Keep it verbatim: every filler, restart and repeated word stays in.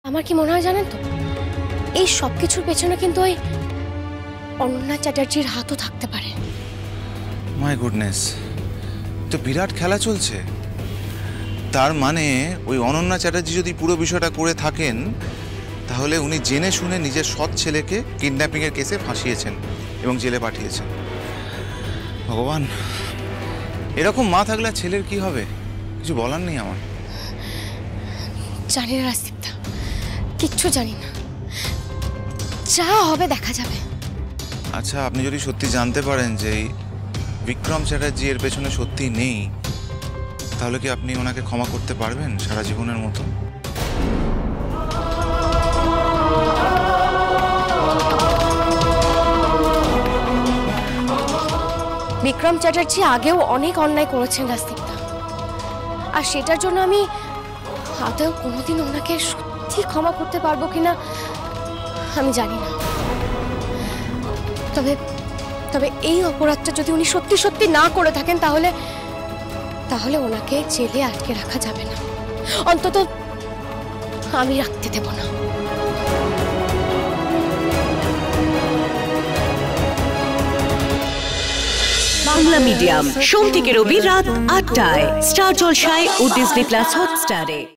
আমার কি মনে হয় জানেন তো, এই সব কিছুর পেছনে কিন্তু ওই অনন্যা চ্যাটার্জির হাতও থাকতে পারে। মাই গুডনেস, তো বিরাট খেলা চলছে। তার মানে ওই অনন্যা চ্যাটার্জি যদি পুরো বিষয়টা করে থাকেন, তাহলে উনি জেনে শুনে নিজের সৎ ছেলেকে কিডন্যাপিং এর কেসে ফাঁসিয়েছেন এবং জেলে পাঠিয়েছেন। ভগবান, এরকম মা থাকলে ছেলের কি হবে কিছু বলার নেই আমার। জানি না রাজদীপদা, কিচ্ছু জানি না, যা হবে দেখা যাবে। আচ্ছা, আপনি যদি সত্যি জানতে পারেন যে বিক্রম চ্যাটার্জি এর পেছনে সত্যি নেই, তাহলে কি আপনি ওনাকে ক্ষমা করতে পারবেন সারা জীবনের মতো? বিক্রম চ্যাটার্জি আগেও অনেক অন্যায় করেছেন রাজদীপদা, আর সেটার জন্য আমি আদৌ কোনোদিন ওনাকে সত্যি ক্ষমা করতে পারবো কিনা আমি জানি না। তবে তবে এই অপরাধটা যদি উনি সত্যি সত্যি না করে থাকেন, তাহলে তাহলে ওনাকে জেলে আটকে রাখা যাবে না, অন্তত আমি রাখতে দেব না। বাংলা মিডিয়াম সোম থেকে রবি রাত আটটায় স্টার জলসায় ও ডিজনি প্লাস হটস্টারে।